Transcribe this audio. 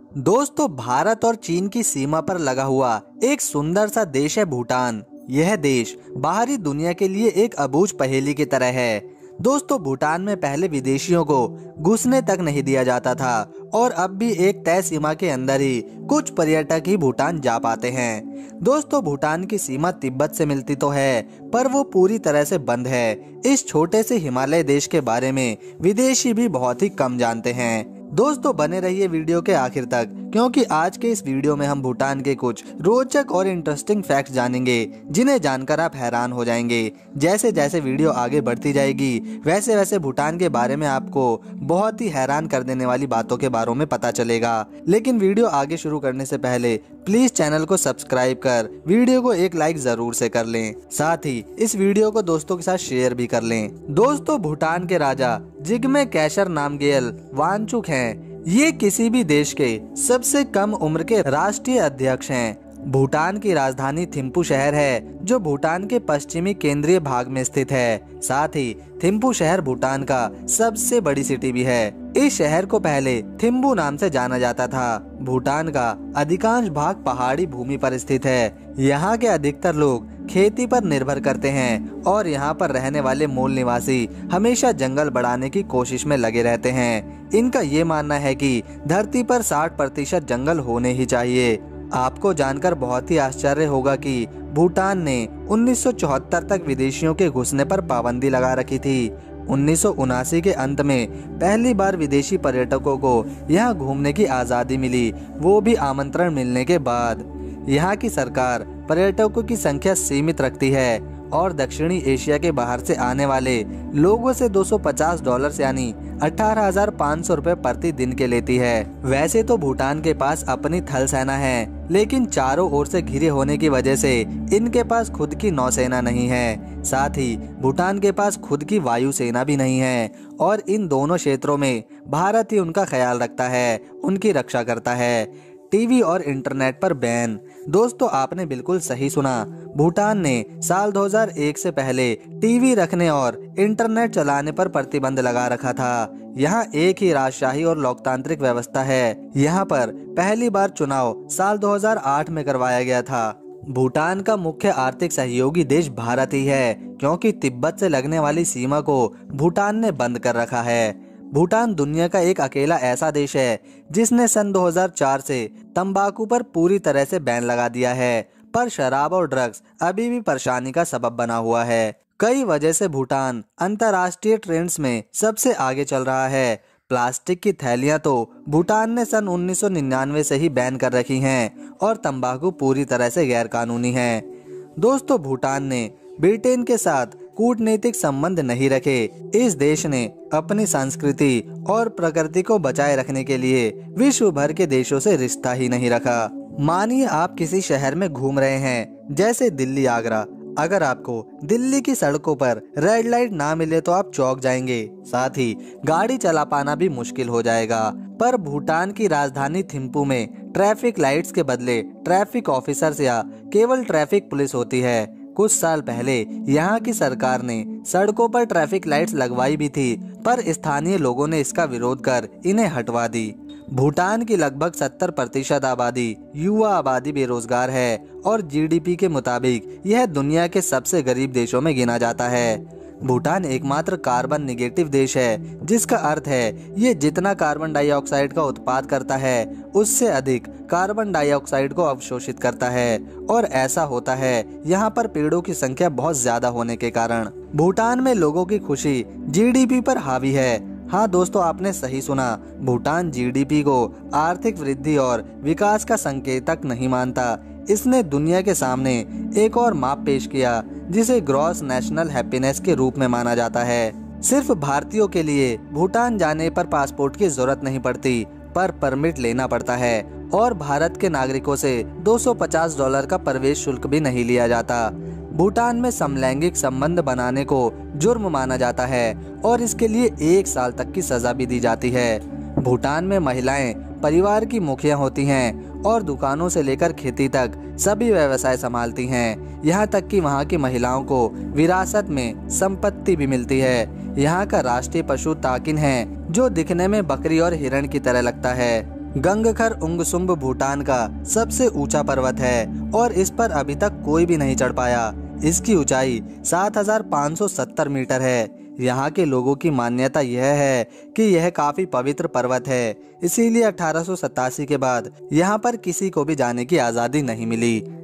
दोस्तों, भारत और चीन की सीमा पर लगा हुआ एक सुंदर सा देश है भूटान। यह देश बाहरी दुनिया के लिए एक अबूझ पहेली की तरह है। दोस्तों, भूटान में पहले विदेशियों को घुसने तक नहीं दिया जाता था और अब भी एक तय सीमा के अंदर ही कुछ पर्यटक ही भूटान जा पाते हैं। दोस्तों, भूटान की सीमा तिब्बत से मिलती तो है, पर वो पूरी तरह से बंद है। इस छोटे से हिमालय देश के बारे में विदेशी भी बहुत ही कम जानते हैं। दोस्तों, बने रहिए वीडियो के आखिर तक, क्योंकि आज के इस वीडियो में हम भूटान के कुछ रोचक और इंटरेस्टिंग फैक्ट्स जानेंगे, जिन्हें जानकर आप हैरान हो जाएंगे। जैसे जैसे वीडियो आगे बढ़ती जाएगी, वैसे वैसे भूटान के बारे में आपको बहुत ही हैरान कर देने वाली बातों के बारे में पता चलेगा। लेकिन वीडियो आगे शुरू करने से पहले प्लीज चैनल को सब्सक्राइब कर वीडियो को एक लाइक जरूर से कर लें। साथ ही इस वीडियो को दोस्तों के साथ शेयर भी कर लें। दोस्तों, भूटान के राजा जिग्मे केसर नामग्येल वांगचुक हैं। ये किसी भी देश के सबसे कम उम्र के राष्ट्रीय अध्यक्ष हैं। भूटान की राजधानी थिम्पू शहर है, जो भूटान के पश्चिमी केंद्रीय भाग में स्थित है। साथ ही थिम्पू शहर भूटान का सबसे बड़ी सिटी भी है। इस शहर को पहले थिम्बू नाम से जाना जाता था। भूटान का अधिकांश भाग पहाड़ी भूमि पर स्थित है। यहाँ के अधिकतर लोग खेती पर निर्भर करते हैं और यहाँ पर रहने वाले मूल निवासी हमेशा जंगल बढ़ाने की कोशिश में लगे रहते हैं। इनका ये मानना है कि धरती पर 60% जंगल होने ही चाहिए। आपको जानकर बहुत ही आश्चर्य होगा कि भूटान ने 1974 तक विदेशियों के घुसने पर पाबंदी लगा रखी थी। 1979 के अंत में पहली बार विदेशी पर्यटकों को यहाँ घूमने की आज़ादी मिली, वो भी आमंत्रण मिलने के बाद। यहाँ की सरकार पर्यटकों की संख्या सीमित रखती है और दक्षिणी एशिया के बाहर से आने वाले लोगों से $250 यानी 18,500 रुपए प्रति दिन के लेती है। वैसे तो भूटान के पास अपनी थल सेना है, लेकिन चारों ओर से घिरे होने की वजह से इनके पास खुद की नौसेना नहीं है। साथ ही भूटान के पास खुद की वायु सेना भी नहीं है और इन दोनों क्षेत्रों में भारत ही उनका ख्याल रखता है, उनकी रक्षा करता है। टीवी और इंटरनेट पर बैन। दोस्तों, आपने बिल्कुल सही सुना। भूटान ने साल 2001 से पहले टीवी रखने और इंटरनेट चलाने पर प्रतिबंध लगा रखा था। यहाँ एक ही राजशाही और लोकतांत्रिक व्यवस्था है। यहाँ पर पहली बार चुनाव साल 2008 में करवाया गया था। भूटान का मुख्य आर्थिक सहयोगी देश भारत ही है, क्योंकि तिब्बत से लगने वाली सीमा को भूटान ने बंद कर रखा है। भूटान दुनिया का एक अकेला ऐसा देश है जिसने सन 2004 से तंबाकू पर पूरी तरह से बैन लगा दिया है, पर शराब और ड्रग्स अभी भी परेशानी का सबब बना हुआ है। कई वजह से भूटान अंतर्राष्ट्रीय ट्रेंड्स में सबसे आगे चल रहा है। प्लास्टिक की थैलियां तो भूटान ने सन 1999 से ही बैन कर रखी हैं और तंबाकू पूरी तरह से गैर कानूनी है। दोस्तों, भूटान ने ब्रिटेन के साथ कूटनीतिक संबंध नहीं रखे। इस देश ने अपनी संस्कृति और प्रकृति को बचाए रखने के लिए विश्व भर के देशों से रिश्ता ही नहीं रखा। मानिए आप किसी शहर में घूम रहे हैं, जैसे दिल्ली, आगरा। अगर आपको दिल्ली की सड़कों पर रेड लाइट ना मिले तो आप चौंक जाएंगे। साथ ही गाड़ी चला पाना भी मुश्किल हो जाएगा। पर भूटान की राजधानी थिम्पू में ट्रैफिक लाइट्स के बदले ट्रैफिक ऑफिसर्स या केवल ट्रैफिक पुलिस होती है। कुछ साल पहले यहाँ की सरकार ने सड़कों पर ट्रैफिक लाइट्स लगवाई भी थी, पर स्थानीय लोगों ने इसका विरोध कर इन्हें हटवा दी। भूटान की लगभग 70% आबादी युवा आबादी बेरोजगार है और जीडीपी के मुताबिक यह दुनिया के सबसे गरीब देशों में गिना जाता है। भूटान एकमात्र कार्बन निगेटिव देश है, जिसका अर्थ है ये जितना कार्बन डाइऑक्साइड का उत्पाद करता है, उससे अधिक कार्बन डाइऑक्साइड को अवशोषित करता है। और ऐसा होता है यहाँ पर पेड़ों की संख्या बहुत ज्यादा होने के कारण। भूटान में लोगों की खुशी जीडीपी पर हावी है। हाँ दोस्तों, आपने सही सुना। भूटान जीडीपी को आर्थिक वृद्धि और विकास का संकेतक नहीं मानता। इसने दुनिया के सामने एक और माप पेश किया, जिसे ग्रॉस नेशनल हैप्पीनेस के रूप में माना जाता है। सिर्फ भारतीयों के लिए भूटान जाने पर पासपोर्ट की जरूरत नहीं पड़ती, पर परमिट लेना पड़ता है और भारत के नागरिकों से $250 का प्रवेश शुल्क भी नहीं लिया जाता। भूटान में समलैंगिक संबंध बनाने को जुर्म माना जाता है और इसके लिए 1 साल तक की सजा भी दी जाती है। भूटान में महिलाएं परिवार की मुखिया होती हैं और दुकानों से लेकर खेती तक सभी व्यवसाय संभालती हैं। यहाँ तक कि वहाँ की महिलाओं को विरासत में संपत्ति भी मिलती है। यहाँ का राष्ट्रीय पशु ताकिन है, जो दिखने में बकरी और हिरण की तरह लगता है। गंगखर उंगसुम्ब भूटान का सबसे ऊंचा पर्वत है और इस पर अभी तक कोई भी नहीं चढ़ पाया। इसकी ऊंचाई 7,570 मीटर है। यहाँ के लोगों की मान्यता यह है कि यह काफी पवित्र पर्वत है, इसीलिए 1887 के बाद यहाँ पर किसी को भी जाने की आज़ादी नहीं मिली।